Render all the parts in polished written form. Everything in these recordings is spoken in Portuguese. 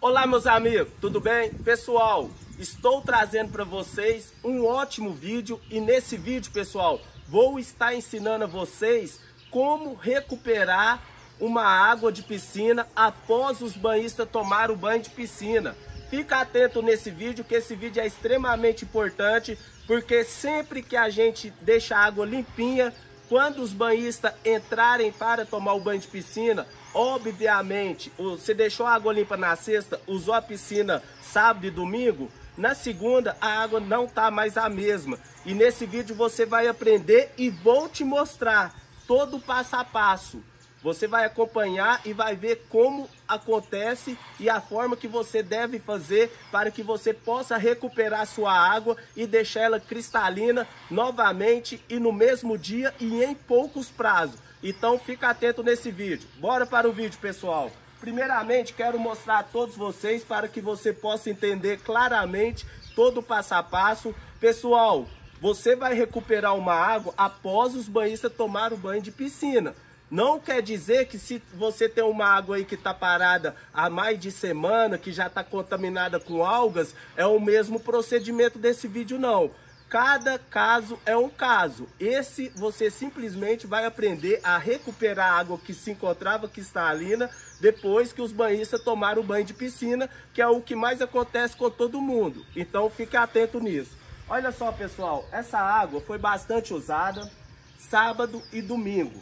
Olá meus amigos, tudo bem? Pessoal, estou trazendo para vocês um ótimo vídeo e nesse vídeo, pessoal, vou estar ensinando a vocês como recuperar uma água de piscina após os banhistas tomar o banho de piscina. Fica atento nesse vídeo, que esse vídeo é extremamente importante, porque sempre que a gente deixa a água limpinha, quando os banhistas entrarem para tomar o banho de piscina, obviamente, você deixou a água limpa na sexta, usou a piscina sábado e domingo, na segunda a água não tá mais a mesma. E nesse vídeo você vai aprender e vou te mostrar todo o passo a passo. Você vai acompanhar e vai ver como acontece e a forma que você deve fazer para que você possa recuperar sua água e deixar ela cristalina novamente e no mesmo dia e em poucos prazos. Então fica atento nesse vídeo. Bora para o vídeo, pessoal. Primeiramente, quero mostrar a todos vocês para que você possa entender claramente todo o passo a passo. Pessoal, você vai recuperar uma água após os banhistas tomar o banho de piscina. Não quer dizer que se você tem uma água aí que está parada há mais de semana, que já está contaminada com algas, é o mesmo procedimento desse vídeo não. Cada caso é um caso. Esse você simplesmente vai aprender a recuperar a água que se encontrava cristalina depois que os banhistas tomaram o banho de piscina, que é o que mais acontece com todo mundo. Então fique atento nisso. Olha só, pessoal, essa água foi bastante usada sábado e domingo.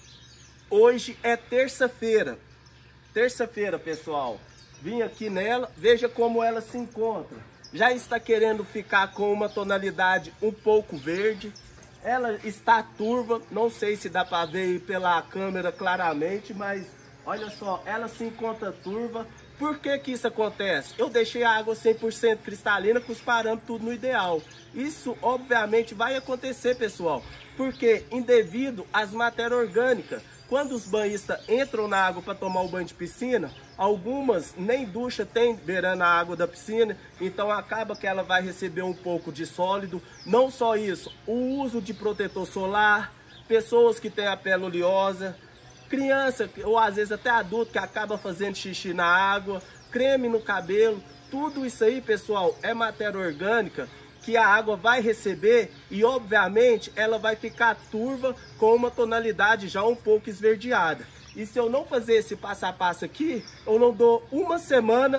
Hoje é terça-feira. Terça-feira, pessoal. Vim aqui nela, veja como ela se encontra. Já está querendo ficar com uma tonalidade um pouco verde. Ela está turva, não sei se dá para ver aí pela câmera claramente, mas olha só, ela se encontra turva. Por que que isso acontece? Eu deixei a água 100% cristalina com os parâmetros tudo no ideal. Isso obviamente vai acontecer, pessoal, porque indevido às matérias orgânicas, quando os banhistas entram na água para tomar o banho de piscina, algumas nem ducha tem beirando a água da piscina, então acaba que ela vai receber um pouco de sólido. Não só isso, o uso de protetor solar, pessoas que têm a pele oleosa, criança ou às vezes até adulto que acaba fazendo xixi na água, creme no cabelo, tudo isso aí, pessoal, é matéria orgânica que a água vai receber e obviamente ela vai ficar turva com uma tonalidade já um pouco esverdeada. E se eu não fazer esse passo a passo aqui, eu não dou uma semana,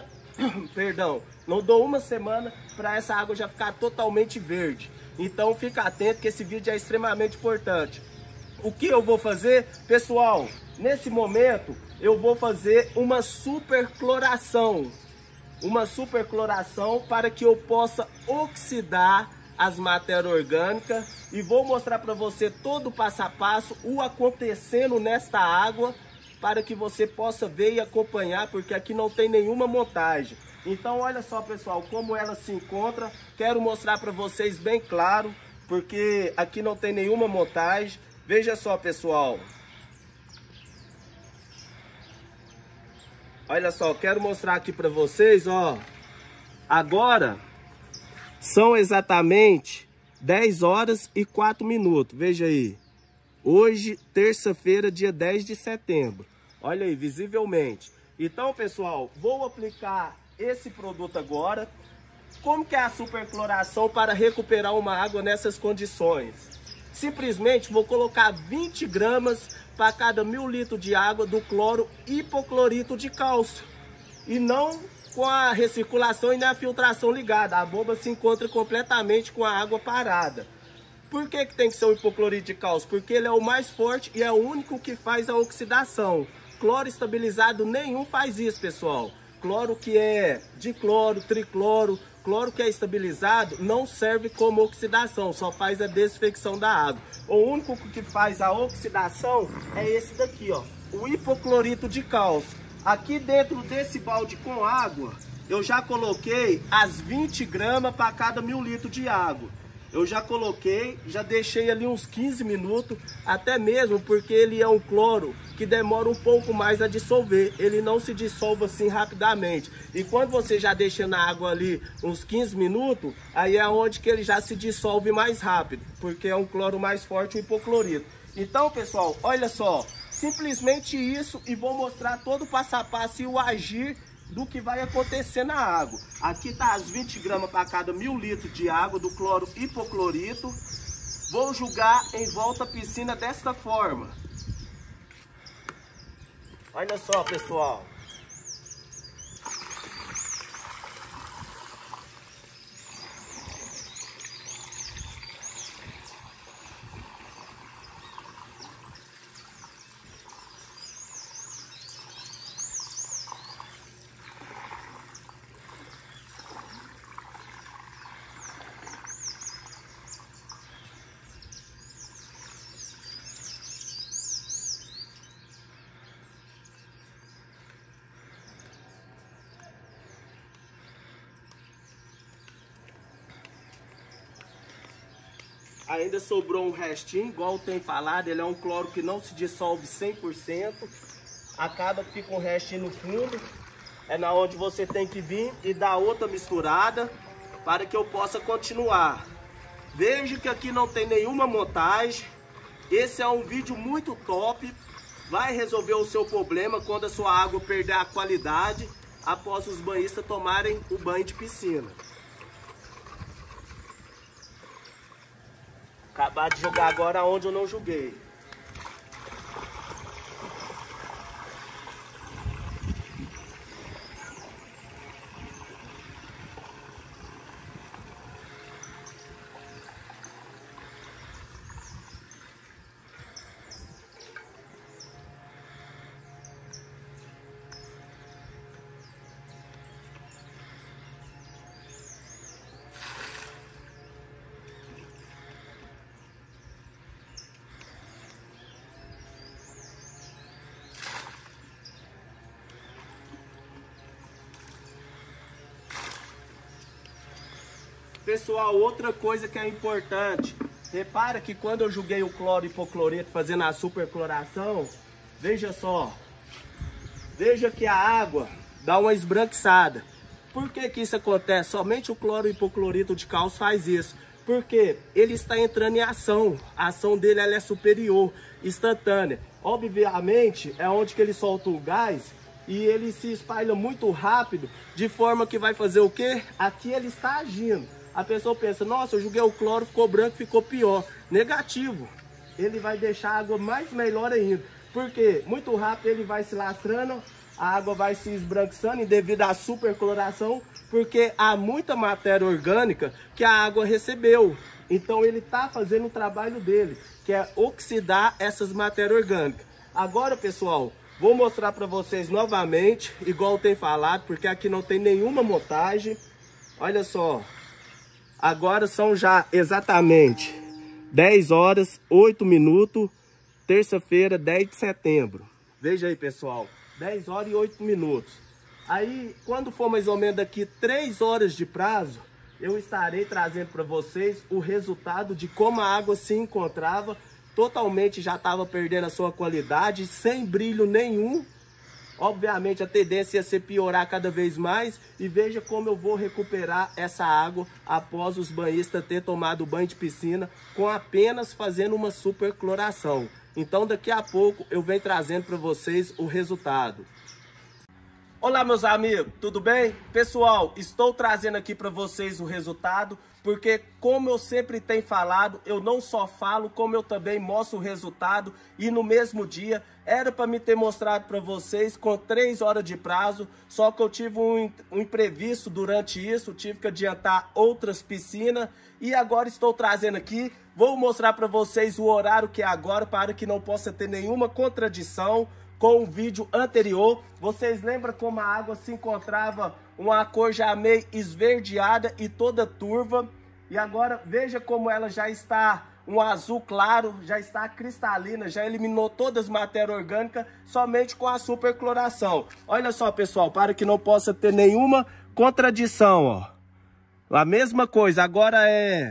não dou uma semana para essa água já ficar totalmente verde. Então fica atento que esse vídeo é extremamente importante. O que eu vou fazer, pessoal? Nesse momento eu vou fazer uma supercloração. Uma supercloração para que eu possa oxidar as matérias orgânicas e vou mostrar para você todo o passo a passo, o acontecendo nesta água, para que você possa ver e acompanhar, porque aqui não tem nenhuma montagem. Então olha só, pessoal, como ela se encontra. Quero mostrar para vocês bem claro, porque aqui não tem nenhuma montagem. Veja só, pessoal. Olha só, quero mostrar aqui para vocês, ó. Agora são exatamente 10 horas e 4 minutos. Veja aí. Hoje, terça-feira, dia 10 de setembro. Olha aí, visivelmente. Então, pessoal, vou aplicar esse produto agora. Como que é a supercloração para recuperar uma água nessas condições? Simplesmente vou colocar 20 gramas para cada 1000 litros de água do cloro hipoclorito de cálcio. E não com a recirculação e nem a filtração ligada. A bomba se encontra completamente com a água parada. Por que que tem que ser o hipoclorito de cálcio? Porque ele é o mais forte e é o único que faz a oxidação. Cloro estabilizado nenhum faz isso, pessoal. Cloro que é dicloro, tricloro, cloro que é estabilizado não serve como oxidação, só faz a desinfecção da água. O único que faz a oxidação é esse daqui, ó, o hipoclorito de cálcio. Aqui dentro desse balde com água, eu já coloquei as 20 gramas para cada 1000 litros de água. Eu já coloquei, já deixei ali uns 15 minutos, até mesmo porque ele é um cloro que demora um pouco mais a dissolver. Ele não se dissolve assim rapidamente. E quando você já deixa na água ali uns 15 minutos, aí é onde que ele já se dissolve mais rápido, porque é um cloro mais forte, o hipoclorito. Então, pessoal, olha só, simplesmente isso, e vou mostrar todo o passo a passo e o agir do que vai acontecer na água. Aqui tá as 20 gramas para cada 1000 litros de água do cloro hipoclorito. Vou jogar em volta à piscina desta forma. Olha só, pessoal. Ainda sobrou um restinho, igual tem falado, ele é um cloro que não se dissolve 100%. Acaba que fica um restinho no fundo. É na onde você tem que vir e dar outra misturada para que eu possa continuar. Veja que aqui não tem nenhuma montagem. Esse é um vídeo muito top. Vai resolver o seu problema quando a sua água perder a qualidade após os banhistas tomarem o banho de piscina. Acabar de jogar agora onde eu não joguei. Pessoal, outra coisa que é importante, repara que quando eu joguei o cloro hipoclorito fazendo a supercloração, veja só, veja que a água dá uma esbranquiçada. Por que que isso acontece? Somente o cloro hipoclorito de cálcio faz isso, porque ele está entrando em ação, a ação dele ela é superior, instantânea. Obviamente é onde que ele solta o gás e ele se espalha muito rápido, de forma que vai fazer o quê? Aqui ele está agindo. A pessoa pensa, nossa, eu joguei o cloro, ficou branco, ficou pior. Negativo. Ele vai deixar a água mais melhor ainda. Porque muito rápido ele vai se lastrando, a água vai se esbranquiçando devido à supercloração, porque há muita matéria orgânica que a água recebeu. Então ele está fazendo o trabalho dele, que é oxidar essas matérias orgânicas. Agora, pessoal, vou mostrar para vocês novamente, igual tem falado, porque aqui não tem nenhuma montagem. Olha só. Agora são já exatamente 10 horas, 8 minutos, terça-feira, 10 de setembro. Veja aí, pessoal, 10 horas e 8 minutos. Aí, quando for mais ou menos daqui 3 horas de prazo, eu estarei trazendo para vocês o resultado de como a água se encontrava. Totalmente já estava perdendo a sua qualidade, sem brilho nenhum. Obviamente a tendência ia ser piorar cada vez mais. E veja como eu vou recuperar essa água após os banhistas ter tomado o banho de piscina com apenas fazendo uma supercloração. Então daqui a pouco eu venho trazendo para vocês o resultado. Olá meus amigos, tudo bem? Pessoal, estou trazendo aqui para vocês o resultado, porque como eu sempre tenho falado, eu não só falo, como eu também mostro o resultado, e no mesmo dia era para me ter mostrado para vocês com 3 horas de prazo, só que eu tive um imprevisto durante isso, tive que adiantar outras piscinas, e agora estou trazendo aqui, vou mostrar para vocês o horário que é agora, para que não possa ter nenhuma contradição com o vídeo anterior. Vocês lembram como a água se encontrava uma cor já meio esverdeada e toda turva? E agora veja como ela já está um azul claro, já está cristalina, já eliminou todas as matérias orgânicas somente com a supercloração. Olha só, pessoal, para que não possa ter nenhuma contradição, ó. A mesma coisa, agora é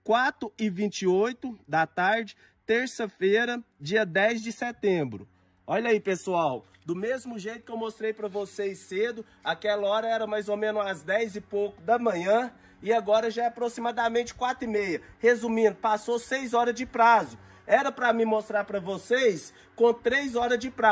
4h28 da tarde, terça-feira, dia 10 de setembro. Olha aí, pessoal, do mesmo jeito que eu mostrei para vocês cedo, aquela hora era mais ou menos às 10 e pouco da manhã e agora já é aproximadamente 4h30. Resumindo, passou 6 horas de prazo. Era para me mostrar para vocês com 3 horas de prazo.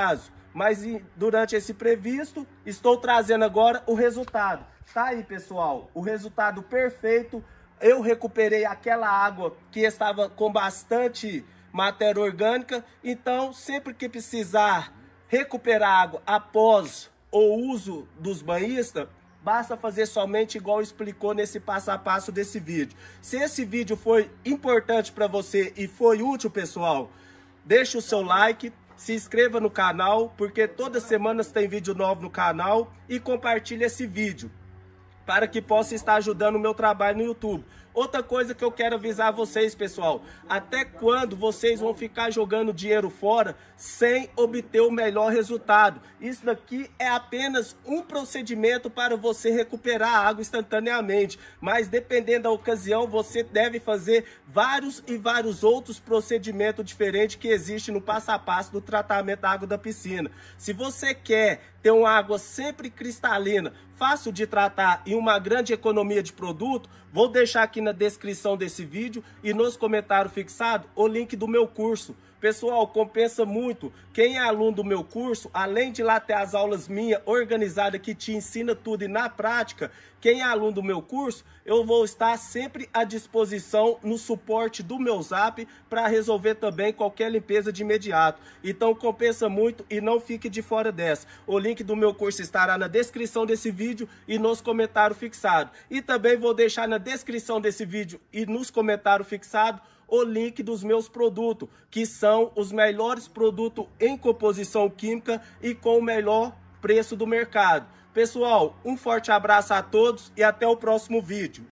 mas durante esse previsto, estou trazendo agora o resultado. Tá aí, pessoal, o resultado perfeito. Eu recuperei aquela água que estava com bastante matéria orgânica, então sempre que precisar recuperar água após o uso dos banhistas, basta fazer somente igual explicou nesse passo a passo desse vídeo. Se esse vídeo foi importante para você e foi útil, pessoal, deixe o seu like, se inscreva no canal, porque toda semana tem vídeo novo no canal, e compartilhe esse vídeo para que possa estar ajudando o meu trabalho no YouTube. Outra coisa que eu quero avisar vocês, pessoal, até quando vocês vão ficar jogando dinheiro fora sem obter o melhor resultado? Isso daqui é apenas um procedimento para você recuperar a água instantaneamente, mas dependendo da ocasião, você deve fazer vários e vários outros procedimentos diferentes que existem no passo a passo do tratamento da água da piscina. Se você quer ter uma água sempre cristalina, fácil de tratar e uma grande economia de produto, vou deixar aqui na descrição desse vídeo e nos comentários fixados o link do meu curso. Pessoal, compensa muito. Quem é aluno do meu curso, além de lá ter as aulas minhas organizadas que te ensina tudo e na prática, quem é aluno do meu curso, eu vou estar sempre à disposição no suporte do meu Zap para resolver também qualquer limpeza de imediato. Então compensa muito e não fique de fora dessa. O link do meu curso estará na descrição desse vídeo e nos comentários fixados. E também vou deixar na descrição desse vídeo e nos comentários fixados o link dos meus produtos, que são os melhores produtos em composição química e com o melhor preço do mercado. Pessoal, um forte abraço a todos e até o próximo vídeo.